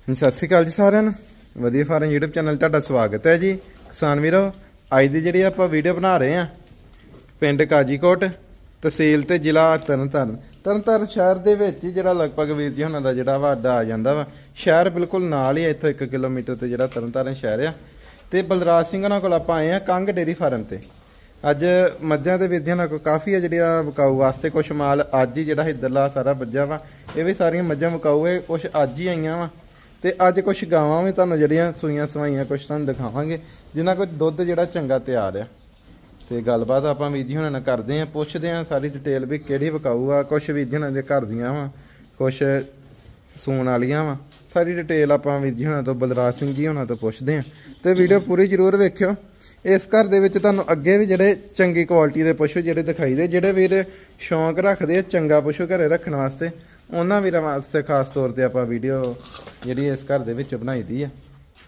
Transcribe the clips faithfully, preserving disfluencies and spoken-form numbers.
ਸਤਿ ਸ਼੍ਰੀ ਅਕਾਲ ਜੀ ਸਾਰਿਆਂ ਨੂੰ। ਵਧੀਆ ਫਾਰਮ YouTube ਚੈਨਲ ਤੁਹਾਡਾ ਸਵਾਗਤ ਹੈ ਜੀ। ਕਿਸਾਨ ਵੀਰੋ, ਅੱਜ ਦੀ ਜਿਹੜੀ ਆਪਾਂ ਵੀਡੀਓ ਬਣਾ ਰਹੇ ਆ ਪਿੰਡ ਕਾਜੀਕੋਟ, ਤਹਿਸੀਲ ਤੇ ਜ਼ਿਲ੍ਹਾ ਤਰਨਤਾਰਨ। ਤਰਨਤਾਰਨ ਸ਼ਹਿਰ ਦੇ ਵਿੱਚ ਹੀ ਜਿਹੜਾ ਲਗਭਗ ਵੀਰ ਜੀ ਹੁਣਾਂ ਦਾ ਜਿਹੜਾ ਵਾ ਅੱਡਾ ਆ ਜਾਂਦਾ ਵਾ। ਸ਼ਹਿਰ ਬਿਲਕੁਲ ਨਾਲ ਹੀ ਇੱਥੋਂ ਇੱਕ ਕਿਲੋਮੀਟਰ ਤੇ ਜਿਹੜਾ ਤਰਨਤਾਰਨ ਸ਼ਹਿਰ ਆ। ਤੇ ਬਲਰਾਜ ਸਿੰਘ ਉਹਨਾਂ ਕੋਲ ਆਪਾਂ ਆਏ ਆ ਕੰਗ ਡੇਰੀ ਫਾਰਮ ਤੇ। ਅੱਜ ਮੱਝਾਂ ਤੇ ਵੀਰ ਜੀ ਹੁਣਾਂ ਕੋਲ ਕਾਫੀ ਆ ਜਿਹੜੀਆਂ ਵਿਕਾਊ ਵਾਸਤੇ। ਕੁਛ ਮਾਲ ਅੱਜ ਹੀ ਜਿਹੜਾ ਇੱਧਰਲਾ ਸਾਰਾ ਵੱਜਾ ਵਾ। ਇਹ ਵੀ ਸਾਰੀਆਂ ਮੱਝਾਂ ਵਿਕਾਊ ਹੈ, ਕੁਛ ਅੱਜ ਹੀ ਆਈਆਂ ਵਾ। ਤੇ ਅੱਜ ਕੁਛ ਗਾਵਾਂ ਵੀ ਤੁਹਾਨੂੰ ਜਿਹੜੀਆਂ ਸੂਈਆਂ ਸਵਾਈਆਂ ਕੁਛ ਤੁਹਾਨੂੰ ਦਿਖਾਵਾਂਗੇ, ਜਿਨ੍ਹਾਂ ਕੋਲ ਦੁੱਧ ਜਿਹੜਾ ਚੰਗਾ ਤਿਆਰ ਆ। ਤੇ ਗੱਲਬਾਤ ਆਪਾਂ ਵੀਰ ਜੀ ਹੁਣਾਂ ਨਾਲ ਕਰਦੇ ਆ, ਪੁੱਛਦੇ ਆ ਸਾਰੀ ਡਿਟੇਲ ਵੀ ਕਿਹੜੀ ਵਿਕਾਊ ਆ। ਕੁਛ ਵੀਰ ਜੀ ਹੁਣਾਂ ਦੇ ਘਰ ਦੀਆਂ ਵਾ, ਕੁਛ ਸੂਣ ਵਾਲੀਆਂ ਵਾ। ਸਾਰੀ ਡਿਟੇਲ ਆਪਾਂ ਵੀਰ ਜੀ ਹੁਣਾਂ ਤੋਂ, ਬਲਰਾਜ ਸਿੰਘ ਜੀ ਹੁਣਾਂ ਤੋਂ ਪੁੱਛਦੇ ਆ। ਤੇ ਵੀਡੀਓ ਪੂਰੀ ਜ਼ਰੂਰ ਵੇਖਿਓ। ਇਸ ਘਰ ਦੇ ਵਿੱਚ ਤੁਹਾਨੂੰ ਅੱਗੇ ਵੀ ਜਿਹੜੇ ਚੰਗੀ ਕੁਆਲਿਟੀ ਦੇ ਪਸ਼ੂ ਜਿਹੜੇ ਦਿਖਾਈ ਦੇ, ਜਿਹੜੇ ਵੀਰ ਸ਼ੌਂਕ ਰੱਖਦੇ ਆ ਚੰਗਾ ਪਸ਼ੂ ਘਰੇ ਰੱਖਣ ਵਾਸਤੇ, ਉਹਨਾਂ ਵੀਰਾਂ ਵਾਸਤੇ ਖਾਸ ਤੌਰ ਤੇ ਆਪਾਂ ਵੀਡੀਓ ਜਿਹੜੀ ਇਸ ਘਰ ਦੇ ਵਿੱਚ ਬਣਾਈ ਦੀ ਆ।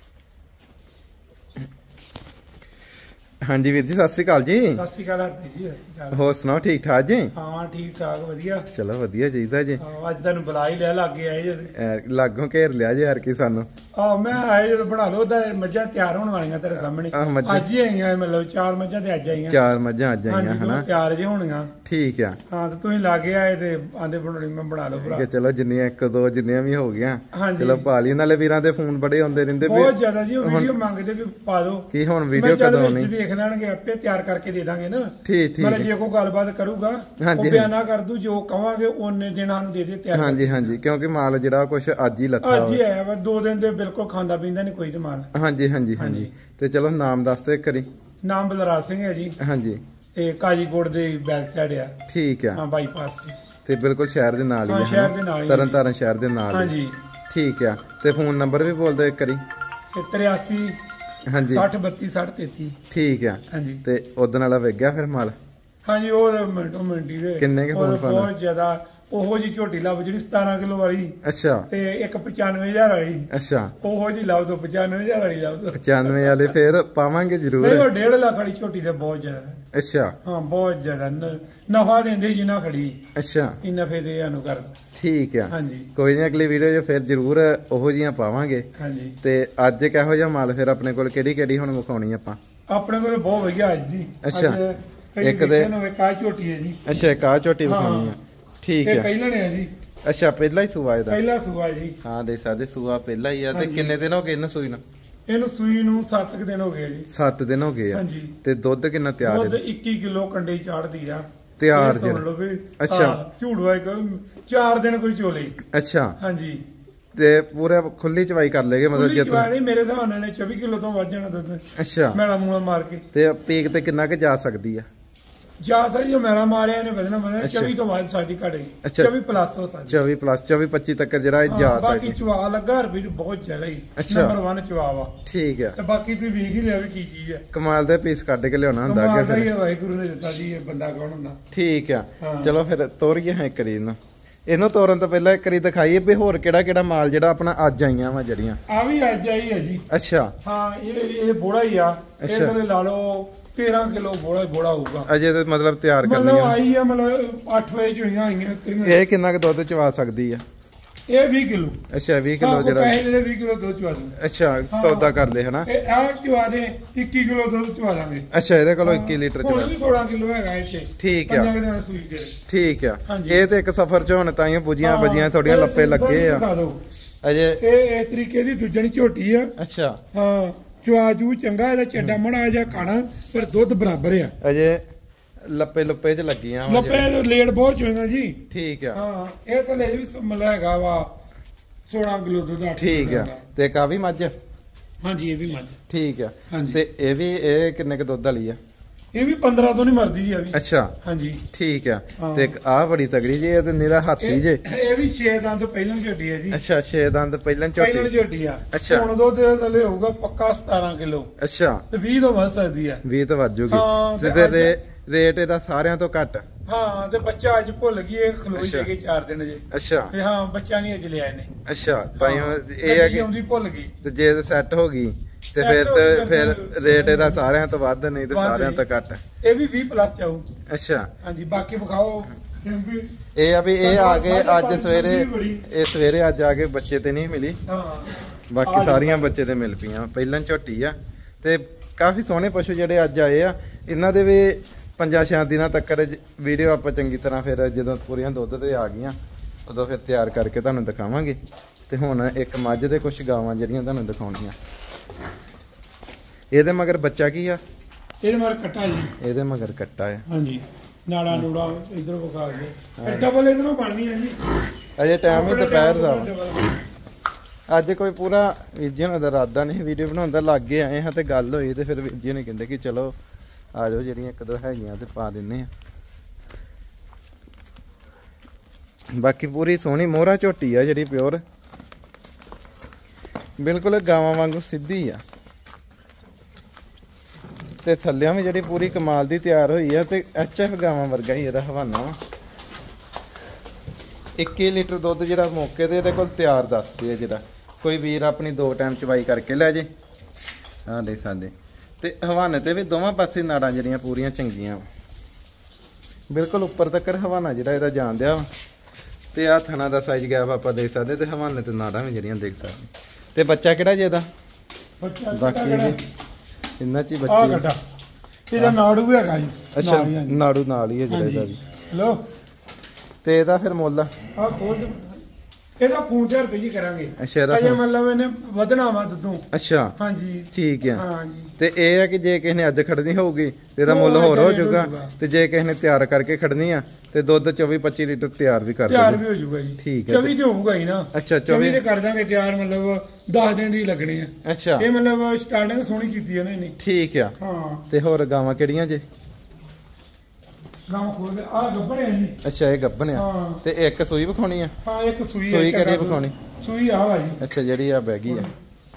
ਹਾਂਜੀ ਵੀਰ ਜੀ, ਸਤਿ ਸ਼੍ਰੀ ਅਕਾਲ ਜੀ। ਸਤਿ ਸ਼੍ਰੀ ਅਕਾਲ ਜੀ। ਸਤਿ ਸ਼੍ਰੀ ਅਕਾਲ। ਹੋਰ ਸੁਣਾਓ, ਠੀਕ ਠਾਕ ਜੀ? ਹਾਂ ਠੀਕ ਠਾਕ, ਵਧੀਆ। ਚਲੋ ਵਧੀਆ ਚਾਹੀਦਾ ਜੀ। ਅੱਜ ਤੁਹਾਨੂੰ ਬੁਲਾ ਹੀ ਲਿਆ, ਲੱਗੇ ਆਏ ਜਦ ਲਾਗੋਂ ਘੇਰ ਲਿਆ ਜੀ ਯਾਰ ਕੀ ਸਾਨੂੰ। ਆ ਮੈਂ ਆਏ ਜਦੋਂ ਬਣਾ ਲਓ ਤਾਂ ਮੱਝਾਂ ਤਿਆਰ ਹੋਣ ਵਾਲੀਆਂ ਤੇਰੇ ਸਾਹਮਣੇ। ਅੱਜ ਹੀ ਆਈਆਂ, ਮਤਲਬ ਚਾਰ ਮੱਝਾਂ ਤੇ ਅੱਜ ਆਈਆਂ। ਚਾਰ ਮੱਝਾਂ ਅੱਜ ਆਈਆਂ ਹਨਾ, ਤਿਆਰ ਜੇ ਹੋਣੀਆਂ। ਠੀਕ ਆ। ਹਾਂ ਤੇ ਤੁਸੀਂ ਲਾਗੇ ਆਏ ਤੇ ਆਂਦੇ ਬਣਾਉਣੀ, ਮੈਂ ਬਣਾ ਲਓ ਭਰਾ। ਚਲੋ ਜਿੰਨੀਆਂ ਇੱਕ ਦੋ ਜਿੰਨੀਆਂ ਵੀ ਹੋ ਗਈਆਂ ਚਲੋ ਪਾ ਲਈ। ਨਾਲੇ ਵੀਰਾਂ ਦੇ ਫੋਨ ਬੜੇ ਆਉਂਦੇ ਰਹਿੰਦੇ, ਬਹੁਤ ਜ਼ਿਆਦਾ ਜੀ। ਉਹ ਵੀਡੀਓ ਮੰਗਦੇ ਵੀ ਪਾ ਦਿਓ। ਕੀ ਹੁਣ ਵੀਡੀਓ ਕਦੋਂ ਆਉਣੀ? ਵੇਖ ਲੈਣਗੇ ਆਪੇ, ਤਿਆਰ ਕਰਕੇ ਦੇ ਦਾਂਗੇ ਨਾ। ਠੀਕ ਠੀਕ। ਮਤਲਬ ਜੇ ਕੋਈ ਗੱਲਬਾਤ ਕਰੂਗਾ ਉਹ ਬਿਆਨਾ ਕਰ ਦੂ, ਜੋ ਕਵਾਂਗੇ ਉਹਨੇ ਦਿਨਾਂ ਨੂੰ ਦੇ ਦੇ ਤਿਆਰ। ਹਾਂਜੀ ਹਾਂਜੀ, ਕਿਉਂਕਿ ਮਾਲ ਜਿਹੜਾ ਕੁਛ ਅੱਜ ਹੀ ਲੱਥਾ, ਅੱਜ ਹੀ ਆਇਆ ਵਾ। ਦੋ ਦਿਨ ਦੇ ਬਿਲਕੁਲ ਖਾਂਦਾ ਪੀਂਦਾ ਨਹੀਂ ਕੋਈ ਤੇ ਮਾਲ। ਹਾਂਜੀ ਹਾਂਜੀ ਹਾਂਜੀ। ਤੇ ਚਲੋ ਨਾਮ ਦੱਸ ਦੇ ਕਰੀ। ਨਾਮ ਬਲਰਾਜ ਸਿੰਘ ਹੈ ਜੀ। ਹਾਂਜੀ। ਤੇ ਕਾਜੀਕੋਟ ਦੇ ਬੈਕ ਸਾਈਡ ਆ। ਠੀਕ ਆ। ਹਾਂ, ਬਾਈਪਾਸ ਤੇ। ਤੇ ਬਿਲਕੁਲ ਸ਼ਹਿਰ ਦੇ ਨਾਲ ਹੀ ਹੈ। ਸ਼ਹਿਰ ਦੇ ਨਾਲ ਹੀ, ਤਰਨਤਾਰਨ ਸ਼ਹਿਰ ਦੇ ਨਾਲ। ਹਾਂਜੀ ਠੀਕ ਆ। ਤੇ ਫੋਨ ਨੰਬਰ ਵੀ ਬੋਲ ਦਿਓ ਇੱਕ ਕਰੀ। ਤਰਿਆਸੀ ਹਾਂਜੀ ਸੱਠ ਬੱਤੀ ਸੱਠ ਤੇਤੀ। ਠੀਕ ਆ। ਹਾਂਜੀ। ਤੇ ਉਦੋਂ ਵਾਲਾ ਵੇਖ ਗਿਆ ਫਿਰ ਮਾਲ? ਹਾਂਜੀ, ਉਹ ਮਿੰਟੋ ਮਿੰਟੀ ਦੇ ਕਿੰਨੇ ਕੇ ਫੋਨ ਪਾਣਾ? ਬਹੁਤ ਜ਼ਿਆਦਾ। ਉਹੋ ਜੀ ਝੋਟੀ ਲੱਭ ਜਿਹੜੀ ਸਤਾਰਾਂ ਕਿਲੋ ਵਾਲੀ। ਅੱਛਾ। ਤੇ ਇੱਕ ਪਚਾਨਵੇਂ ਹਜ਼ਾਰ ਵਾਲੀ। ਅੱਛਾ। ਉਹੋ ਜੀ ਲੱਭ ਦੋ, ਪਚਾਨਵੇਂ ਹਜ਼ਾਰ ਵਾਲੀ ਲੱਭ ਦੋ। ਪਚਾਨਵੇਂ ਵਾਲੇ ਫੇਰ ਪਾਵਾਂਗੇ ਜ਼ਰੂਰ। ਨਹੀਂ, ਉਹ ਡੇਢ ਲੱਖ ਵਾਲੀ ਝੋਟੀ ਤੇ ਬਹੁਤ ਜ਼ਿਆਦਾ। ਅੱਛਾ। ਹਾਂ, ਬਹੁਤ ਜ਼ਿਆਦਾ ਨਫਾ ਦਿੰਦੇ ਜਿੰਨਾ ਖੜੀ। ਅੱਛਾ। ਇਹ ਨਫੇ ਦੇ ਸਾਨੂੰ ਕਰ। ਠੀਕ ਆ। ਹਾਂਜੀ। ਕੋਈ ਨਹੀਂ, ਅਗਲੀ ਵੀਡੀਓ 'ਚ ਫਿਰ ਜ਼ਰੂਰ ਉਹੋ ਜਿਹੀਆਂ ਪਾਵਾਂਗੇ। ਹਾਂਜੀ। ਤੇ ਅੱਜ ਕਿਹੋ ਜਿਹਾ ਮਾਲ ਫਿਰ ਆਪਣੇ ਕੋਲ ਕਿਹੜੀ ਕਿਹੜੀ ਹੁਣ ਵਿਖਾਉਣੀ ਆਪਾਂ? ਆਪਣੇ ਕੋਲ ਬਹੁਤ ਵਧੀਆ ਅੱਜ ਜੀ। ਅੱਛਾ। ਇੱਕ ਦੇ ਕਾ ਝੋਟੀ ਹੈ ਜੀ। ਅੱਛਾ, ਕਾ ਝੋਟੀ ਵਿਖਾਉਣੀ ਆ। ਠੀਕ ਆ। ਪਹਿਲਾਂ ਨੇ ਆ ਜੀ। ਅੱਛਾ, ਪਹਿਲਾ ਹੀ ਸੂਆ ਇਹਦਾ? ਪਹਿਲਾ ਸੂਆ ਜੀ। ਹਾਂ, ਦੇ ਸਾਡੇ ਸੂਆ ਪਹਿਲਾ ਹੀ ਆ। ਤੇ ਕਿੰਨੇ ਦਿਨ ਹੋ ਗਏ ਇਹਨੂੰ ਸੂਈ ਨੂੰ? ਇਹਨੂੰ ਸੂਈ ਨੂੰ ਸੱਤ ਕੁ ਦਿਨ ਹੋ ਗਏ ਜੀ। ਸੱਤ ਦਿਨ ਹੋ ਗਏ ਆ। ਹਾਂਜੀ। ਤੇ ਦੁੱਧ ਕਿੰਨਾ ਤਿਆਰ ਹੈ? ਦੁੱਧ ਇੱਕੀ ਕਿਲੋ ਕੰਡੇ ਚਾੜਦੀ ਆ ਤਿਆਰ ਜੀ। ਸੁਣ ਲਓ ਵੀ। ਅੱਛਾ। ਝੂੜਵਾ ਇੱਕ ਚਾਰ ਦਿਨ ਕੋਈ ਚੋਲੇ। ਅੱਛਾ। ਹਾਂਜੀ। ਤੇ ਪੂਰਾ ਖੁੱਲੀ ਚਵਾਈ ਕਰ ਲੇਗੇ ਮਤਲਬ? ਜੇ ਚਵਾਈ ਮੇਰੇ ਹਿਸਾਬ ਨਾਲ ਚੌਵੀ ਕਿਲੋ ਤੋਂ ਵੱਧ ਜਾਣਾ ਦੁੱਧ। ਅੱਛਾ। ਮੈਲਾ ਮੂਲਾ ਮਾਰ ਕੇ। ਤੇ ਪੀਕ ਤੇ ਕਿੰਨਾ ਕੁ ਜਾ ਸਕਦੀ ਆ? ਜਾ ਸਕਦੀ, ਜੋ ਮੈਲਾ ਮਾਰਿਆ ਇਹਨੇ ਵਧਣਾ ਵਧਣਾ ਚੌਵੀ ਤੋਂ ਬਾਅਦ ਸਾਡੀ ਘੜੇ। ਚੌਵੀ ਪਲੱਸ ਹੋ ਸਕਦੀ। ਚੌਵੀ ਪਲੱਸ ਚੌਵੀ ਪੱਚੀ ਤੱਕ ਜਿਹੜਾ ਜਾ ਸਕਦੀ। ਬਾਕੀ ਚਵਾ ਲੱਗਾ ਰੁਪਏ ਬਹੁਤ ਜ਼ਿਆਦਾ ਹੀ। ਨੰਬਰ ਇੱਕ ਚਵਾ ਵਾ। ਠੀਕ ਆ। ਤੇ ਬਾਕੀ ਤੁਸੀਂ ਵੇਖ ਹੀ ਲਿਆ ਵੀ ਕੀ ਚੀਜ਼ ਹੈ। ਕਮਾਲ ਦੇ ਪੀਸ ਕੱਢ ਕੇ ਲਿਆਉਣਾ ਹੁੰਦਾ ਅੱਗੇ। ਕਮਾਲ ਦਾ ਵਾਹਿਗੁਰੂ ਨੇ ਦਿੱਤਾ ਜੀ, ਇਹ ਬੰਦਾ ਕੌਣ ਹੁੰਦਾ। ਠੀਕ ਆ। ਚਲੋ ਫਿਰ ਤੋਰੀਏ ਹਾਂ ਇੱਕ ਵਾਰੀ ਇਹਨੂੰ। ਇਹਨੂੰ ਤੋਰਨ ਤੋਂ ਪਹਿਲਾਂ ਇੱਕ ਵਾਰੀ ਦਿਖਾਈਏ ਵੀ ਹੋਰ ਕਿਹੜਾ ਕਿਹੜਾ ਮਾਲ ਜਿਹੜਾ ਆਪਣਾ ਅੱਜ ਆਈਆਂ ਵਾ ਜਿਹੜੀਆਂ। ਆ ਵੀ ਅੱਜ ਆਈ ਹੈ ਜੀ। ਅੱਛਾ। ਹਾਂ, ਇਹ ਇਹ ਬੋੜਾ ਹੀ ਆ। ਇਹਦੇ ਲਾ ਲਓ ਤੇਰਾਂ ਕਿਲੋ ਬੋੜਾ ਬੋੜਾ ਹੋਊਗਾ ਅਜੇ। ਤੇ ਮਤਲਬ ਤਿਆਰ ਕਰਨੀ ਮਤਲਬ ਆਈ ਆ, ਮਤਲਬ ਅੱਠ ਵਜੇ ਚ ਹੋਈਆਂ ਆਈਆਂ। ਇਹ ਕਿੰਨਾ ਕੁ ਦੁੱਧ ਚਵਾ ਸਕਦੀ ਆ? ਇਹ ਵੀਹ ਕਿਲੋ। ਅੱਛਾ, ਵੀਹ ਕਿਲੋ ਜਿਹੜਾ ਵੀਹ ਕਿਲੋ ਦੁੱਧ ਚਵਾ ਦੇ। ਅੱਛਾ, ਸੌਦਾ ਕਰ ਲੈ ਹਨਾ। ਇਹ ਆ ਚਵਾ ਦੇ ਇੱਕੀ ਕਿਲੋ ਦੁੱਧ ਚਵਾ ਲਾਂਗੇ। ਅੱਛਾ, ਇਹਦੇ ਕੋਲੋਂ ਇੱਕੀ ਲੀਟਰ ਚਵਾ। ਸੋਲਾਂ ਕਿਲੋ ਹੈਗਾ ਇੱਥੇ। ਠੀਕ ਆ। ਠੀਕ ਆ। ਇਹ ਤੇ ਇੱਕ ਸਫਰ ਚ ਹੁਣ ਤਾਈਆਂ ਬੁਝੀਆਂ ਬਜੀਆਂ ਥੋੜੀਆਂ ਲੱਪੇ ਲੱਗੇ ਆ ਅਜੇ। ਇਹ ਇਸ ਤਰੀਕੇ ਦੀ ਦੂਜਣੀ ਝੋਟੀ ਆ। ਅੱਛਾ। ਹਾਂ, ਚਵਾ ਜੂ ਚੰਗਾ, ਇਹਦਾ ਚੱਡਾ ਮੜਾ ਜਾ ਖਾਣਾ, ਪਰ ਦੁੱਧ ਬਰਾਬਰ ਆ ਅਜੇ। ਲੱਪੇ ਲੱਪੇ ਚ ਲੱਗੀਆਂ ਲੱਪੇ ਲੇਟ ਬਹੁਤ ਚੋਈਆਂ ਜੀ। ਠੀਕ ਆ। ਹਾਂ, ਇਹ ਤਾਂ ਲੈ ਵੀ ਸਮਲਾ ਹੈਗਾ ਵਾ ਸੋਲਾਂ ਕਿਲੋ ਦੁੱਧ। ਠੀਕ ਆ। ਤੇ ਕਾਫੀ ਮੱਝ? ਹਾਂਜੀ, ਇਹ ਵੀ ਮੱਝ। ਠੀਕ ਆ। ਤੇ ਇਹ ਵੀ ਇਹ ਕਿੰਨੇ ਕ ਦੁੱਧ ਵਾਲੀ ਆ? ਇਹ ਵੀ ਪੰਦਰਾਂ ਤੋਂ ਨਹੀਂ ਮਰਦੀ ਜੀ। ਅੱਛਾ। ਹਾਂਜੀ। ਠੀਕ ਆ। ਤੇ ਆਹ ਬੜੀ ਤਗੜੀ ਜੀ, ਇਹ ਤੇ ਨਿਰਾ ਹਾਥੀ ਜੇ। ਇਹ ਵੀ ਛੇ ਦੰਦ ਪਹਿਲਾਂ ਝੋਟੀ ਹੈ ਜੀ। ਅੱਛਾ, ਛੇ ਦੰਦ ਪਹਿਲਾਂ ਝੋਟੀ। ਪਹਿਲਾਂ ਝੋਟੀ ਆ। ਅੱਛਾ। ਹੁਣ ਦੁੱਧ ਥੱਲੇ ਹੋਊਗਾ ਪੱਕਾ ਸਤਾਰਾਂ ਕਿਲੋ। ਅੱਛਾ। ਤੇ ਵੀਹ ਤੋਂ ਵੱਧ ਸਕਦੀ ਆ। ਵੀਹ ਤੋਂ ਵੱਧ ਜੂਗੀ। ਤੇ ਰੇਟ ਇਹਦਾ ਸਾਰਿਆਂ ਤੋਂ ਘੱਟ? ਹਾਂ, ਤੇ ਬੱਚਾ ਅੱਜ ਭੁੱਲ ਗਈ, ਇਹ ਖਲੋਈ ਦੇ ਕੇ ਚਾਰ ਦਿਨ ਜੇ। ਅੱਛਾ। ਹਾਂ, ਬੱਚਾ ਨਹੀਂ ਅਜ ਲਿਆ ਇਹਨੇ। ਅੱਛਾ, ਤਾਂ ਇਹ ਹੈ ਕਿ ਭੁੱਲ ਗਈ। ਤੇ ਜੇ ਸੈੱਟ ਹੋ ਗਈ ਤੇ ਫਿਰ ਤੇ ਫਿਰ ਰੇਟ ਇਹਦਾ ਸਾਰਿਆਂ ਤੋਂ ਵੱਧ, ਨਹੀਂ ਤੇ ਸਾਰਿਆਂ ਤੋਂ ਘੱਟ। ਇਹ ਵੀ ਵੀਹ ਪਲੱਸ ਚਾਹੂ। ਅੱਛਾ। ਹਾਂਜੀ, ਬਾਕੀ ਵਿਖਾਓ। ਇਹ ਆ ਵੀ ਇਹ ਆ ਕੇ ਅੱਜ ਸਵੇਰੇ ਇਹ ਸਵੇਰੇ ਅੱਜ ਆ ਕੇ ਬੱਚੇ ਤੇ ਨਹੀਂ ਮਿਲੀ। ਹਾਂ। ਬਾਕੀ ਸਾਰੀਆਂ ਬੱਚੇ ਤੇ ਮਿਲ ਪਈਆਂ ਪਹਿਲਾਂ ਝੋਟੀ ਆ ਤੇ ਕਾਫੀ ਸੋਹਣੇ ਪਸ਼ੂ ਜਿਹੜੇ ਅੱਜ ਆਏ ਆ ਇਹਨਾਂ ਦੇ ਵੀ ਪੰਜਾਂ ਛਿਆਂ ਦਿਨਾਂ ਤੱਕ ਵੀਡੀਓ ਆਪਾਂ ਚੰਗੀ ਤਰ੍ਹਾਂ ਫਿਰ ਜਦੋਂ ਪੂਰੀਆਂ ਦੁੱਧ ਤੇ ਆ ਗਈਆਂ ਉਦੋਂ ਫਿਰ ਤਿਆਰ ਕਰਕੇ ਤੁਹਾਨੂੰ ਦਿਖਾਵਾਂਗੇ। ਤੇ ਹੁਣ ਇੱਕ ਮੱਝ ਦੇ ਕੁਝ ਗਾਵਾਂ ਜਿਹੜੀਆਂ ਤੁਹਾਨੂੰ ਦਿਖਾਉਣੀਆਂ। ਇਹਦੇ ਮਗਰ ਬੱਚਾ ਕੀ ਆ? ਇਹਦੇ ਮਗਰ ਕੱਟਾ ਜੀ। ਇਹਦੇ ਮਗਰ ਕੱਟਾ ਆ। ਹਾਂਜੀ ਨਾੜਾ ਨੂੜਾ ਇਧਰੋਂ ਵਿਖਾ ਕੇ ਡਬਲ ਇਧਰੋਂ ਬਣਨੀ ਹੈ ਜੀ। ਅਜੇ ਟਾਈਮ ਹੀ ਦੁਪਹਿਰ ਦਾ। ਅੱਜ ਕੋਈ ਪੂਰਾ ਵੀਰ ਜੀ ਉਹਨਾਂ ਦਾ ਇਰਾਦਾ ਨਹੀਂ ਵੀਡੀਓ ਬਣਾਉਣ ਦਾ, ਲਾਗੇ ਆਏ ਹਾਂ ਤੇ ਗੱਲ ਹੋਈ ਤੇ ਫਿਰ ਵੀਰ ਜੀ ਨੇ ਕਹਿੰਦੇ ਕਿ ਚਲੋ ਆ ਜਾਓ ਜਿਹੜੀਆਂ ਇੱਕ ਦੋ ਹੈਗੀਆਂ ਤੇ ਪਾ ਦਿੰਨੇ ਆ। ਬਾਕੀ ਪੂਰੀ ਸੋਹਣੀ ਮੋਹਰਾ ਝੋਟੀ ਆ ਜਿਹੜੀ ਪਿਓਰ ਬਿਲਕੁਲ ਗਾਵਾਂ ਵਾਂਗੂ ਸਿੱਧੀ ਆ ਤੇ ਥੱਲਿਆਂ ਵੀ ਜਿਹੜੀ ਪੂਰੀ ਕਮਾਲ ਦੀ ਤਿਆਰ ਹੋਈ ਆ ਤੇ ਐਚ ਐਫ ਗਾਵਾਂ ਵਰਗਾ ਹੀ ਇਹਦਾ ਹਵਾਨਾ ਵਾ। ਇੱਕੀ ਲੀਟਰ ਦੁੱਧ ਜਿਹੜਾ ਮੌਕੇ ਤੇ ਇਹਦੇ ਕੋਲ ਤਿਆਰ ਦੱਸਦੇ ਆ। ਜਿਹੜਾ ਕੋਈ ਵੀਰ ਆਪਣੀ ਦੋ ਟਾਈਮ ਚਵਾਈ ਕਰਕੇ ਲੈ ਜੇ ਆ ਦੇ ਸਕਦੇ ਤੇ ਹਵਾਨੇ ਤੇ ਵੀ ਦੋਵਾਂ ਪਾਸੇ ਨਾੜਾਂ ਜਿਹੜੀਆਂ ਪੂਰੀਆਂ ਚੰਗੀਆਂ ਬਿਲਕੁਲ ਉੱਪਰ ਤੱਕ ਹਵਾਨਾ ਜਿਹੜਾ ਇਹਦਾ ਜਾਣਦਿਆ ਵਾ ਤੇ ਆ ਥਣਾ ਦਾ ਸਾਈਜ਼ ਗੈਪ ਆਪਾਂ ਦੇਖ ਸਕਦੇ ਤੇ ਹਵਾਨੇ ਤੇ ਨਾੜਾਂ ਵੀ ਜਿਹੜੀਆਂ ਦੇਖ ਸਕਦੇ। ਤੇ ਬੱਚਾ ਕਿਹੜਾ ਜੇ ਇਹਦਾ? ਬਾਕੀ ਜੀ ਇੰਨਾ ਚ ਹੀ ਬੱਚੇ ਇਹਦਾ ਨਾੜੂ ਵੀ ਹੈਗਾ ਜੀ। ਅੱਛਾ ਨਾੜੂ ਨਾਲ ਹੀ ਹੈ ਜਿਹੜਾ ਇਹਦਾ ਵੀ। ਲੋ ਤੇ ਇਹਦਾ ਫਿਰ ਮੁੱਲ ਆ ਖੋਲ ਇਹਦਾ ਫੋਨ ਤੇ ਰੁਪਏ ਕਰਾਂਗੇ। ਅੱਛਾ ਇਹਦਾ ਅਜੇ ਮਤਲਬ ਇਹਨੇ ਵਧਣਾ ਵਾ ਦੁੱਧੋਂ। ਅੱਛਾ ਹਾਂਜੀ ਠੀਕ ਹੈ। ਹਾਂਜੀ ਤੇ ਇਹ ਹੈ ਕਿ ਜੇ ਕਿਸੇ ਨੇ ਅੱਜ ਖੜਨੀ ਹੋਊਗੀ ਤੇ ਇਹਦਾ ਮੁੱਲ ਹੋਰ ਹੋ ਜਾਊਗਾ ਤੇ ਜੇ ਕਿਸੇ ਨੇ ਤਿਆਰ ਕਰਕੇ ਖੜਨੀ ਆ ਤੇ ਦੁੱਧ ਚੌਵੀ ਪੱਚੀ ਲੀਟਰ ਤਿਆਰ ਵੀ ਕਰ ਦੋਗੇ। ਤਿਆਰ ਵੀ ਹੋ ਜਾਊਗਾ ਜੀ। ਠੀਕ ਹੈ ਚੌਵੀ ਤੇ ਹੋਊਗਾ ਹੀ ਨਾ। ਅੱਛਾ ਚੌਵੀ ਤੇ ਕਰ ਦਾਂਗੇ ਤਿਆਰ ਮਤਲਬ ਦਸ ਦਿਨ ਦੀ ਲੱਗਣੀ ਆ। ਅੱਛਾ ਇਹ ਮਤਲਬ ਸਟਾਰਟਿੰਗ ਸੋਹਣੀ ਕੀਤੀ ਹੈ ਨਾ ਇਹਨੇ। ਠੀਕ ਆ। ਹਾਂ ਤੇ ਹੋਰ ਗਾਵਾਂ ਕਿਹੜੀਆਂ ਜੇ? ਗਾਵਾਂ ਖੋਲ ਕੇ ਆ ਗੱਬਣੇ ਆ ਜੀ। ਅੱਛਾ ਇਹ ਗੱਬਣ ਆ ਤੇ ਇੱਕ ਸੂਈ ਵਿਖਾਉਣੀ ਆ? ਹਾਂ ਇੱਕ ਸੂਈ ਸੂਈ ਕਿਹੜੀ ਵਿਖਾਉਣੀ? ਸੂਈ ਆ ਵਾ ਜੀ। ਅੱਛਾ ਜਿਹੜੀ ਆ ਬੈਗੀ ਆ।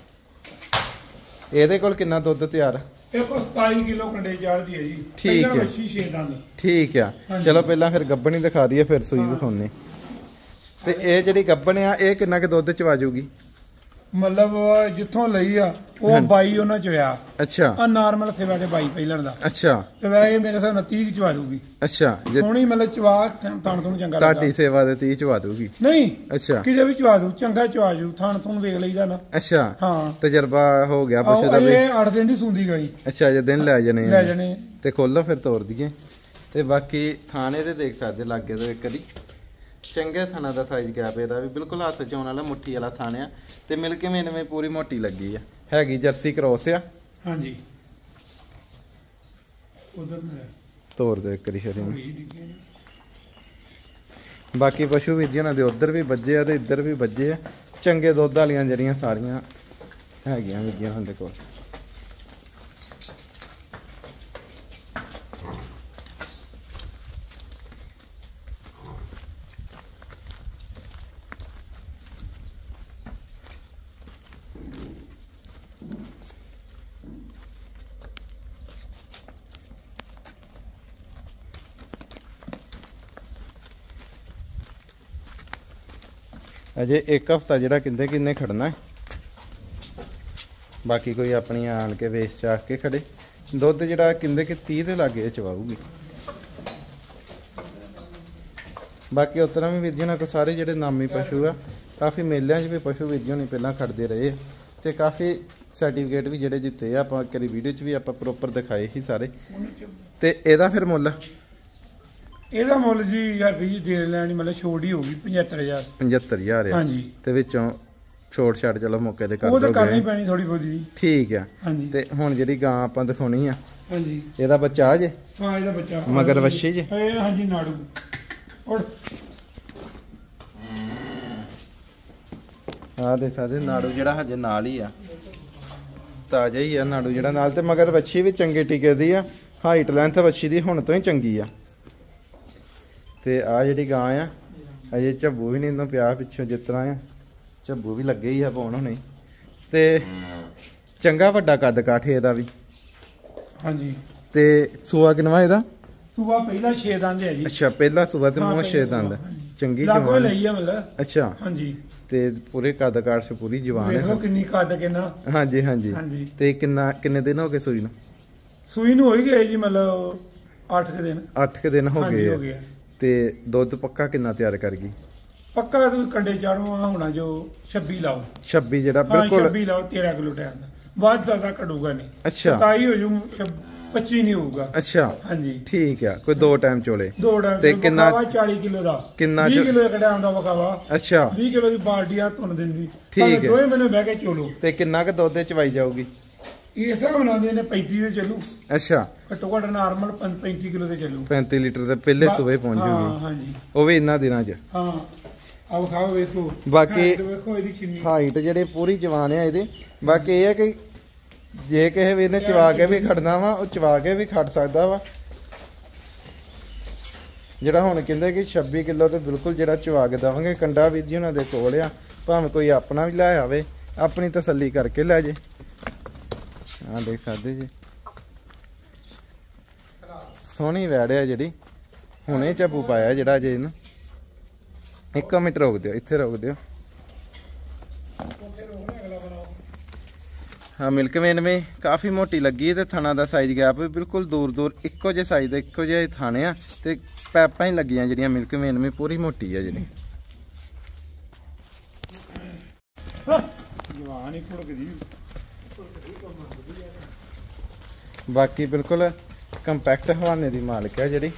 ਇਹਦੇ ਕੋਲ ਕਿੰਨਾ ਦੁੱਧ ਤਿਆਰ? ਇਹ ਕੋ ਸਤਾਈ ਕਿਲੋ ਕੰਡੇ ਚਾੜਦੀ ਹੈ ਜੀ। ਠੀਕ ਹੈ। ਮੱਛੀ ਛੇ ਦੰਦ। ਠੀਕ ਆ। ਚਲੋ ਪਹਿਲਾਂ ਫਿਰ ਗੱਬਣ ਹੀ ਦਿਖਾ ਦਈਏ ਫਿਰ ਸੂਈ ਵਿਖਾਉਣੇ। ਤੇ ਇਹ ਜਿਹੜੀ ਗੱਬਣ ਆ ਇਹ ਕਿੰਨਾ ਕੁ ਦੁੱਧ ਚਵਾ ਜੂਗੀ? ਮਤਲਬ ਜਿੱਥੋਂ ਲਈ ਆ ਉਹ ਬਾਈ ਉਹਨਾਂ ਚ ਹੋਇਆ। ਅੱਛਾ ਆ ਨਾਰਮਲ ਸੇਵਾ ਦੇ ਬਾਈ ਪਹਿਲਣ ਦਾ। ਅੱਛਾ ਤੇ ਵੈਸੇ ਮੇਰੇ ਹਿਸਾਬ ਨਾਲ ਤੀਹ ਚਵਾ ਦੂਗੀ। ਅੱਛਾ ਸੋਹਣੀ ਮਤਲਬ ਚਵਾ ਥਣ ਤੋਂ ਚੰਗਾ ਲੱਗਦਾ। ਤੁਹਾਡੀ ਸੇਵਾ ਦੇ ਤੀਹ ਚਵਾ ਦੂਗੀ? ਨਹੀਂ ਅੱਛਾ ਕਿਤੇ ਵੀ ਚਵਾ ਦੂ ਚੰਗਾ ਚਵਾ ਜੂ ਥਣ ਤੋਂ ਵੇਖ ਲਈਦਾ ਨਾ। ਅੱਛਾ ਹਾਂ ਤਜਰਬਾ ਹੋ ਗਿਆ ਪਸ਼ੂ ਦਾ ਵੀ। ਇਹ ਅੱਠ ਦਿਨ ਦੀ ਸੂੰਦੀ ਗਈ। ਅੱਛਾ ਜੇ ਦਿਨ ਲੈ ਜਾਣੇ ਲੈ ਜਾਣੇ ਤੇ ਖੋਲੋ ਫਿਰ ਤੋੜ ਦਈਏ। ਤੇ ਬਾਕੀ ਥਾਣੇ ਤੇ ਦੇਖ ਸਕਦੇ ਲਾਗੇ ਤੋਂ ਇੱਕ ਦੀ ਚੰਗੇ ਥਾਣਾ ਦਾ ਸਾਈਜ਼ ਗੈਪ ਇਹਦਾ ਵੀ ਬਿਲਕੁਲ ਹੱਥ ਚ ਆਉਣ ਵਾਲਾ ਮੁੱਠੀ ਵਾਲਾ ਥਾਣਿਆ ਤੇ ਮਿਲ ਕੇ ਮੈਨੂੰ ਪੂਰੀ ਮੋਟੀ ਲੱਗੀ ਆ। ਹੈਗੀ ਜਰਸੀ ਕ੍ਰੋਸ ਆ। ਹਾਂਜੀ ਉਧਰ ਤੋੜ ਦੇ ਇੱਕ ਰਿਸ਼ਰੀ ਨੂੰ। ਬਾਕੀ ਪਸ਼ੂ ਵੀ ਜਿਹਨਾਂ ਦੇ ਉਧਰ ਵੀ ਵੱਜੇ ਆ ਤੇ ਇੱਧਰ ਵੀ ਵੱਜੇ ਆ। ਚੰਗੇ ਦੁੱਧ ਵਾਲੀਆਂ ਜਿਹੜੀਆਂ ਸਾਰੀਆਂ ਹੈਗੀਆਂ ਵੀਡੀਆਂ ਹੁੰਦੇ ਕੋਲ। ਅਜੇ ਇੱਕ ਹਫਤਾ ਜਿਹੜਾ ਕਿੰਨੇ ਕਿੰਨੇ ਖੜਨਾ ਹੈ। ਬਾਕੀ ਕੋਈ ਆਪਣੀ ਆਣ ਕੇ ਵੇਚ ਚਾਕ ਕੇ ਖੜੇ ਦੁੱਧ ਜਿਹੜਾ ਕਿੰਨੇ ਕਿ ਤੀਹ ਦੇ ਲਾਗੇ ਚਵਾਊਗੀ। ਬਾਕੀ ਉਤਰਾ ਵੀ ਵੀਰ ਜੀ ਨਾਲ ਕੋ ਸਾਰੇ ਜਿਹੜੇ ਨਾਮੀ ਪਸ਼ੂ ਆ ਕਾਫੀ ਮੇਲਿਆਂ 'ਚ ਵੀ ਪਸ਼ੂ ਵੀਰ ਜੀ ਹੋਣੀ ਪਹਿਲਾਂ ਖੜਦੇ ਰਹੇ ਤੇ ਕਾਫੀ ਸਰਟੀਫਿਕੇਟ ਵੀ ਜਿਹੜੇ ਜਿੱਤੇ ਆ ਆਪਾਂ ਕਰੀ ਵੀਡੀਓ 'ਚ ਵੀ ਆਪਾਂ ਪ੍ਰੋਪਰ ਦਿਖਾਏ ਸੀ ਸਾਰੇ। ਤੇ ਇਹਦਾ ਫਿਰ ਮੁੱਲ? ਇਹਦਾ ਮੁੱਲ ਜੀ ਯਾਰ ਵੀ ਦੇ ਲੈਣੀ ਮਤਲਬ ਛੋੜ ਹੀ ਹੋਗੀ ਪਝੱਤਰ ਹਜ਼ਾਰ। ਪਝੱਤਰ ਹਜ਼ਾਰ ਆ। ਹਾਂਜੀ ਤੇ ਵਿੱਚੋਂ ਛੋੜ ਛੱਡ ਚਲੋ ਮੌਕੇ ਤੇ ਕਰ ਦੋਗੇ। ਉਹ ਤਾਂ ਕਰਨੀ ਪੈਣੀ ਥੋੜੀ ਬਹੁਤੀ। ਠੀਕ ਆ। ਹਾਂਜੀ ਤੇ ਹੁਣ ਜਿਹੜੀ ਗਾਂ ਆਪਾਂ ਦਿਖਾਉਣੀ ਆ ਹਾਂਜੀ ਇਹਦਾ ਬੱਚਾ ਆ ਜੇ? ਹਾਂ ਇਹਦਾ ਬੱਚਾ ਮਗਰ ਵੱਛੀ ਜੇ? ਇਹ ਹਾਂਜੀ ਨਾੜੂ ਉੜ ਆ ਦੇ ਸਕਦੇ ਨਾੜੂ ਜਿਹੜਾ ਹਜੇ ਨਾਲ ਹੀ ਆ ਤਾਜ਼ਾ ਹੀ ਆ ਨਾੜੂ ਜਿਹੜਾ ਨਾਲ ਤੇ ਮਗਰ ਵੱਛੀ ਵੀ ਚੰਗੇ ਟਿਕੇ ਦੀ ਆ। ਹਾਈਟ ਲੈਂਥ ਵੱਛੀ ਦੀ ਹੁਣ ਤੋਂ ਹੀ ਚੰਗੀ ਆ। ਤੇ ਆ ਜਿਹੜੀ ਗਾਂ ਆ ਅਜੇ ਝੱਬੂ ਵੀ ਨਹੀਂ ਇਹਨੂੰ ਪਿਆ ਪਿੱਛੋਂ ਜਿਸ ਤਰ੍ਹਾਂ ਆ ਝੱਬੂ ਵੀ ਲੱਗੇ ਹੀ ਆ ਪਾਉਣ ਹੁਣੇ ਤੇ ਚੰਗਾ ਵੱਡਾ ਕੱਦ ਕਾਠੇ ਇਹਦਾ ਵੀ। ਹਾਂਜੀ ਤੇ ਸੂਆ ਕਿਨਵਾ ਇਹਦਾ? ਸੂਆ ਪਹਿਲਾ ਛੇ ਦੰਦ ਹੈ ਜੀ। ਅੱਛਾ ਪਹਿਲਾ ਸੂਆ ਤੇ ਮੂੰਹ ਛੇ ਦੰਦ ਚੰਗੀ ਲਾਗੋ ਲਈ ਆ ਮਤਲਬ। ਅੱਛਾ ਹਾਂਜੀ ਤੇ ਪੂਰੇ ਕੱਦ ਕਾਠ ਚ ਪੂਰੀ ਜਵਾਨ ਹੈ। ਵੇਖੋ ਕਿੰਨੀ ਕੱਦ ਕਿੰਨਾ। ਹਾਂਜੀ ਹਾਂਜੀ ਤੇ ਕਿੰਨਾ ਕਿੰਨੇ ਦਿਨ ਹੋ ਗਏ ਸੂਈ ਨੂੰ? ਸੂਈ ਨੂੰ ਹੋ ਹੀ ਗਏ ਜੀ ਮਤਲਬ ਅੱਠ ਕੁ ਦਿਨ। ਅੱਠ ਕੁ ਦਿਨ ਹੋ ਗਏ ਆ। ਤੇ ਦੁੱਧ ਪੱਕਾ ਕਿੰਨਾ ਤਿਆਰ ਕਰ ਗਈ? ਪੱਕਾ ਤੂੰ ਕੰਡੇ ਚਾੜੂ ਆ ਹੋਣਾ ਜੋ ਛੱਬੀ ਲਾਓ ਛੱਬੀ ਜਿਹੜਾ ਹਾਂ ਬਿਲਕੁਲ ਛੱਬੀ ਲਾਓ ਤੇਰਾਂ ਕਿਲੋ ਟਾਈਮ ਦਾ ਬਾਅਦ ਜ਼ਿਆਦਾ ਕੱਢੂਗਾ ਨਹੀਂ ਅੱਛਾ ਸਤਾਈ ਹੋ ਜੂ ਪੱਚੀ ਨਹੀਂ ਹੋਊਗਾ ਅੱਛਾ ਹਾਂਜੀ ਠੀਕ ਆ ਕੋਈ ਦੋ ਟਾਈਮ ਚੋਲੇ ਦੋ ਟਾਈਮ ਤੇ ਕਿੰਨਾ ਚਾਲੀ ਕਿਲੋ ਦਾ ਕਿੰਨਾ ਵੀਹ ਕਿਲੋ ਇੱਕ ਟਾਈਮ ਦਾ ਵਕਾਵਾ ਅੱਛਾ ਵੀਹ ਕਿਲੋ ਦੀ ਬਾਲਟੀ ਆ ਧੁੰਨ ਦਿੰਦੀ ਠੀਕ ਹੈ ਦੋਵੇਂ ਮੈਨੂੰ ਬਹਿ ਕੇ ਚੋਲੋ ਤੇ ਕਿੰਨਾ ਕੁ ਦੁੱਧ ਚਵਾਈ ਜਾਊਗੀ ਇਸ ਤਰ੍ਹਾਂ ਬਣਾਉਂਦੇ ਨੇ ਪੈਂਤੀ ਦੇ ਚੱਲੂ ਅੱਛਾ ਘੱਟੋ ਘੱਟ ਨਾਰਮਲ ਪੈਂਤੀ ਕਿਲੋ ਦੇ ਚੱਲੂ ਪੈਂਤੀ ਲੀਟਰ ਦੇ ਪਹਿਲੇ ਸੂਬੇ ਪਹੁੰਚ ਹਾਂ ਜੂਗੀ ਹਾਂਜੀ ਉਹ ਵੀ ਇੰਨਾ ਦਿਨਾਂ 'ਚ ਹਾਂ ਆਓ ਖਾਓ ਵੇਖੋ ਬਾਕੀ height ਵੇਖੋ ਇਹਦੀ ਕਿੰਨੀ ਹਾਈਟ ਜਿਹੜੇ ਪੂਰੀ ਜਵਾਨ ਆ ਇਹਦੇ ਬਾਕੀ ਇਹ ਹੈ ਕਿ ਜੇ ਕਿਸੇ ਵੀ ਨੇ ਚਵਾ ਕੇ ਵੀ ਖੜਨਾ ਵਾ ਉਹ ਚਵਾ ਕੇ ਵੀ ਖੜ ਸਕਦਾ ਵਾ ਜਿਹੜਾ ਹੁਣ ਕਹਿੰਦੇ ਕਿ ਛੱਬੀ ਕਿਲੋ ਤੇ ਬਿਲਕੁਲ ਜਿਹੜਾ ਚਵਾ ਕੇ ਦਵਾਂਗੇ ਕੰਡਾ ਵੀਰ ਜੀ ਉਹਨਾਂ ਦੇ ਕੋਲ ਆ ਭਾਵੇਂ ਕੋਈ ਆਪਣਾ ਵੀ ਲੈ ਆਵੇ ਆਪਣੀ ਤਸੱਲੀ ਕਰਕੇ ਲੈ ਜੇ ਆ ਦੇਖ ਸਕਦੇ ਜੀ ਸੋਹਣੀ ਵੈੜਿਆ ਜਿਹੜੀ ਹੁਣੇ ਝੱਪੂ ਪਾਇਆ ਜਿਹੜਾ ਜੇ ਇਹਨੂੰ ਇੱਕ ਮਿੰਟ ਰੋਕ ਦਿਓ ਇੱਥੇ ਰੋਕ ਦਿਓ ਹਾਂ ਮਿਲਕ ਵੇਨ ਵੀ ਕਾਫੀ ਮੋਟੀ ਲੱਗੀ ਤੇ ਥਣਾ ਦਾ ਸਾਈਜ਼ ਗੈਪ ਵੀ ਬਿਲਕੁਲ ਦੂਰ ਦੂਰ ਇੱਕੋ ਜਿਹੇ ਸਾਈਜ਼ ਦੇ ਇੱਕੋ ਜਿਹੇ ਥਾਣੇ ਆ ਤੇ ਪੈਪਾਂ ਹੀ ਲੱਗੀਆਂ ਜਿਹੜੀਆਂ ਮਿਲਕ ਵੇਨ ਵੀ ਪੂਰੀ ਮੋਟੀ ਆ ਜਿਹੜੀ ਜਵਾਨ ਹੀ ਫੁੜਕਦੀ ਬਾਕੀ ਬਿਲਕੁਲ ਕੰਪੈਕਟ ਹਵਾਨੇ ਦੀ ਮਾਲਕ ਹੈ ਜਿਹੜੀ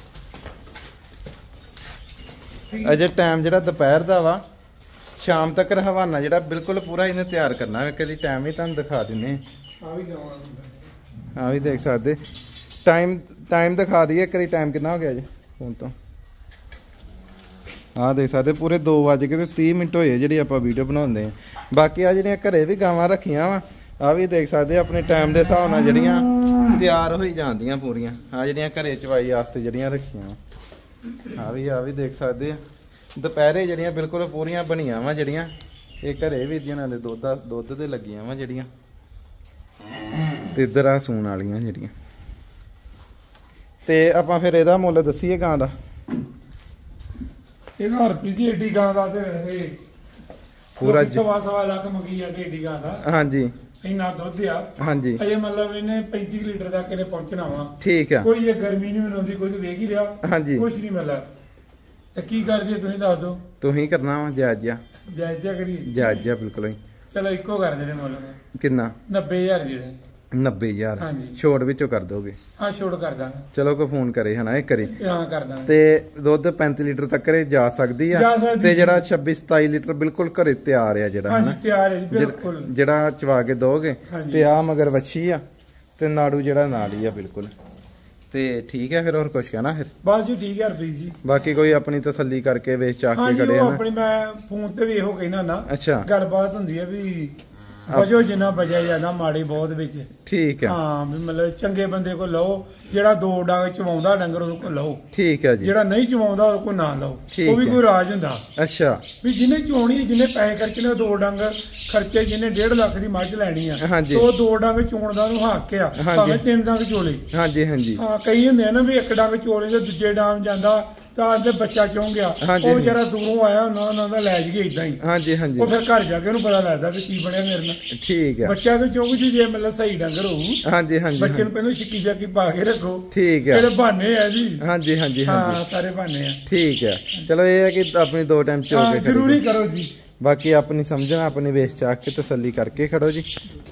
ਅਜੇ ਟਾਈਮ ਜਿਹੜਾ ਦੁਪਹਿਰ ਦਾ ਵਾ ਸ਼ਾਮ ਤੱਕ ਹਵਾਨਾ ਜਿਹੜਾ ਬਿਲਕੁਲ ਪੂਰਾ ਇਹਨੇ ਤਿਆਰ ਕਰਨਾ ਹੈ ਕਦੀ ਟਾਈਮ ਵੀ ਤੁਹਾਨੂੰ ਦਿਖਾ ਦਿੰਨੇ ਆ ਵੀ ਗਾਵਾਂ ਹਾਂ ਵੀ ਦੇਖ ਸਕਦੇ ਟਾਈਮ ਟਾਈਮ ਦਿਖਾ ਦਈਏ ਕਰੀ ਟਾਈਮ ਕਿੰਨਾ ਹੋ ਗਿਆ ਜੀ ਫੋਨ ਤੋਂ ਆਹ ਦੇਖ ਸਕਦੇ ਪੂਰੇ ਦੋ ਵੱਜ ਕੇ ਤੇ ਤੀਹ ਮਿੰਟ ਹੋਏ ਜਿਹੜੀ ਆਪਾਂ ਵੀਡੀਓ ਬਣਾਉਂਦੇ ਆ ਬਾਕੀ ਆ ਜਿਹੜੀਆਂ ਘਰੇ ਵੀ ਗਾਵਾਂ ਰੱਖੀਆਂ ਵਾ ਆ ਵੀ ਦੇਖ ਸਕਦੇ ਆਪਣੇ ਟਾਈਮ ਦੇ ਹਿਸਾਬ ਨਾਲ ਜਿਹੜੀਆਂ ਤਿਆਰ ਹੋਈ ਜਾਂਦੀਆਂ ਪੂਰੀਆਂ ਆ ਜਿਹੜੀਆਂ ਘਰੇ ਚਵਾਈ ਵਾਸਤੇ ਜਿਹੜੀਆਂ ਰੱਖੀਆਂ ਆ ਵੀ ਆ ਵੀ ਦੇਖ ਸਕਦੇ ਆ ਦੁਪਹਿਰੇ ਜਿਹੜੀਆਂ ਬਿਲਕੁਲ ਪੂਰੀਆਂ ਬਣੀਆਂ ਵਾ ਜਿਹੜੀਆਂ ਇਹ ਘਰੇ ਵੀ ਜਿਹਨਾਂ ਦੇ ਦੁੱਧ ਦੁੱਧ ਤੇ ਲੱਗੀਆਂ ਵਾ ਜਿਹੜੀਆਂ ਤੇ ਇਧਰ ਆ ਸੂਣ ਵਾਲੀਆਂ ਜਿਹੜੀਆਂ ਤੇ ਆਪਾਂ ਫਿਰ ਇਹਦਾ ਮੁੱਲ ਦੱਸੀਏ ਗਾਂ ਦਾ ਇਹਦਾ ਰੁਪਏ ਦੀ ਏਡੀ ਗਾਂ ਦਾ ਤੇ ਇਹ ਪੂਰਾ ਸਵਾ ਸਵਾ ਲੱਖ ਮੰਗੀ ਆ ਤੇ ਏਡੀ ਗਾਂ ਦਾ ਹਾਂਜੀ ਇੰਨਾ ਦੁੱਧ ਆ ਹਾਂਜੀ ਅਜੇ ਮਤਲਬ ਇਹਨੇ ਪੈਂਤੀ ਲੀਟਰ ਤੱਕ ਇਹਨੇ ਪਹੁੰਚਣਾ ਵਾ ਠੀਕ ਆ ਕੋਈ ਇਹ ਗਰਮੀ ਨਹੀਂ ਮਨਾਉਂਦੀ ਕੋਈ ਤੇ ਵੇਖ ਹੀ ਰਿਹਾ ਹਾਂਜੀ ਕੁਛ ਨਹੀਂ ਮਤਲਬ ਤੇ ਕੀ ਕਰਦੀ ਤੁਸੀਂ ਦੱਸ ਦਿਓ ਤੁਸੀਂ ਕਰਨਾ ਵਾ ਜਾਇਜ਼ ਜਿਹਾ ਜਾਇਜ਼ ਜਿਹਾ ਕਰੀ ਜਾਇਜ਼ ਜਿਹਾ ਬਿਲਕੁਲ ਹੀ ਚਲੋ ਇੱਕੋ ਕਰ ਦੇਣੇ ਮੁੱਲ ਕਿੰਨਾ ਨੱਬੇ ਹਜ਼ਾਰ ਦੇ ਦੇ ਨੱਬੇ ਹਜ਼ਾਰ ਹਾਂਜੀ। ਛੋਟ ਵਿੱਚੋਂ ਕਰ ਦੋਗੇ ਹਾਂ ਛੋੜ ਕਰ ਦਾਂਗਾ ਚਲੋ ਕੋਈ ਫੋਨ ਕਰੇ ਹਨਾ ਇਹ ਕਰੇ ਹਾਂ ਕਰ ਦਾਂਗੇ ਤੇ ਦੁੱਧ ਪੈਂਤੀ ਲੀਟਰ ਤੱਕ ਘਰੇ ਜਾ ਸਕਦੀ ਆ ਜਾ ਸਕਦੀ ਤੇ ਜਿਹੜਾ ਛੱਬੀ ਸਤਾਈ ਲੀਟਰ ਬਿਲਕੁਲ ਘਰੇ ਤਿਆਰ ਆ ਜਿਹੜਾ ਹਾਂਜੀ ਹਨਾ ਤਿਆਰ ਹੈ ਜੀ ਬਿਲਕੁਲ ਜਿਹੜਾ ਚਵਾ ਕੇ ਦੋਗੇ ਹਾਂਜੀ। ਤੇ ਆ ਮਗਰ ਵੱਛੀ ਆ ਤੇ ਨਾੜੂ ਜਿਹੜਾ ਨਾਲ ਹੀ ਆ ਬਿਲਕੁਲ ਤੇ ਠੀਕ ਹੈ ਫਿਰ ਹੋਰ ਕੁਝ ਕਹਿਣਾ ਫਿਰ ਬਸ ਜੀ ਠੀਕ ਹੈ ਰੁਪਏ ਜੀ ਬਾਕੀ ਕੋਈ ਆਪਣੀ ਤਸੱਲੀ ਕਰਕੇ ਵੇਚ ਚਾਕ ਕੇ ਹਾਂਜੀ ਖੜੇ ਉਹ ਆ ਨਾ ਆਪਣੀ ਮੈਂ ਫੋਨ ਤੇ ਵੀ ਇਹੋ ਕਹਿਣਾ ਨਾ ਅੱਛਾ ਗੱਲਬਾਤ ਹੁੰਦੀ ਹੈ ਵੀ ਵਜੋ ਜਿੰਨਾ ਬਜਿਆ ਜਾਂਦਾ ਮਾੜੇ ਬਹੁਤ ਵਿੱਚ ਠੀਕ ਹੈ ਹਾਂ ਵੀ ਮਤਲਬ ਚੰਗੇ ਬੰਦੇ ਕੋਲ ਲਓ ਜਿਹੜਾ ਦੋ ਡੰਗ ਚਵਾਉਂਦਾ ਡੰਗਰ ਉਹਦੇ ਕੋਲ ਲਓ ਠੀਕ ਹੈ ਜੀ ਜਿਹੜਾ ਨਹੀਂ ਚਵਾਉਂਦਾ ਉਹਦੇ ਕੋਲ ਨਾ ਲਓ ਠੀਕ ਉਹ ਵੀ ਹੈ। ਕੋਈ ਰਾਜ ਹੁੰਦਾ ਅੱਛਾ ਵੀ ਜਿਹਨੇ ਚਵਾਉਣੀ ਜਿਹਨੇ ਪੈਸੇ ਖਰਚਣੇ ਉਹ ਦੋ ਡੰਗ ਖਰਚੇ ਜਿਹਨੇ ਡੇਢ ਲੱਖ ਦੀ ਮੱਝ ਲੈਣੀ ਆ ਹਾਂਜੀ। ਤੇ ਉਹ ਦੋ ਡੰਗ ਚੋਣ ਦਾ ਉਹਨੂੰ ਹੱਕ ਆ ਹਾਂਜੀ। ਭਾਵੇਂ ਤਿੰਨ ਡੰਗ ਚੋਲੇ ਹਾਂਜੀ ਹਾਂਜੀ ਹਾਂ ਕਈ ਹੁੰਦੇ ਆ ਨਾ ਵੀ ਇੱਕ ਡੰਗ ਚੋਲੇ ਤੇ ਦੂਜੇ ਡੰਗ ਜਾਂਦਾ ਤਾਂ ਤੇ ਬੱਚਾ ਚੋਂ ਗਿਆ ਹਾਂਜੀ। ਉਹ ਜਰਾ ਦੂਰੋਂ ਆਇਆ ਉਹਨਾਂ ਉਹਨਾਂ ਦਾ ਲੈ ਜਗੇ ਇਦਾਂ ਹੀ ਹਾਂਜੀ ਹਾਂਜੀ ਉਹ ਫਿਰ ਘਰ ਜਾ ਕੇ ਉਹਨੂੰ ਪਤਾ ਲੱਗਦਾ ਵੀ ਕੀ ਬਣਿਆ ਮੇਰੇ ਨਾਲ ਠੀਕ ਹੈ ਬੱਚਾ ਤੇ ਚੋਂ ਜੀ ਜੇ ਮਤਲਬ ਸਹੀ ਡੰਗਰ ਹੋਊ ਹਾਂਜੀ ਹਾਂਜੀ ਬੱਚੇ ਨੂੰ ਪਹਿਲਾਂ ਛਿੱਕੀ ਛਾਕੀ ਪਾ ਕੇ ਰੱਖੋ ਠੀਕ ਹੈ ਜਿਹੜੇ ਬਹਾਨੇ ਆ ਜੀ ਹਾਂਜੀ ਹਾਂਜੀ ਹਾਂਜੀ ਹਾਂ ਸਾਰੇ ਬਹਾਨੇ ਆ ਠੀਕ ਹੈ ਚਲੋ ਇਹ ਹੈ ਕਿ ਆਪਣੀ ਦੋ ਟਾਈਮ ਚੋ ਹਾਂ ਕੇ ਜ਼ਰੂਰੀ ਖੜੋ ਕਰੋ ਜੀ ਬਾਕੀ ਆਪਣੀ ਸਮਝਣਾ ਆਪਣੀ ਵੇਚ ਚਾਕ ਕੇ ਤਸੱਲੀ ਕਰਕੇ ਖੜੋ ਜੀ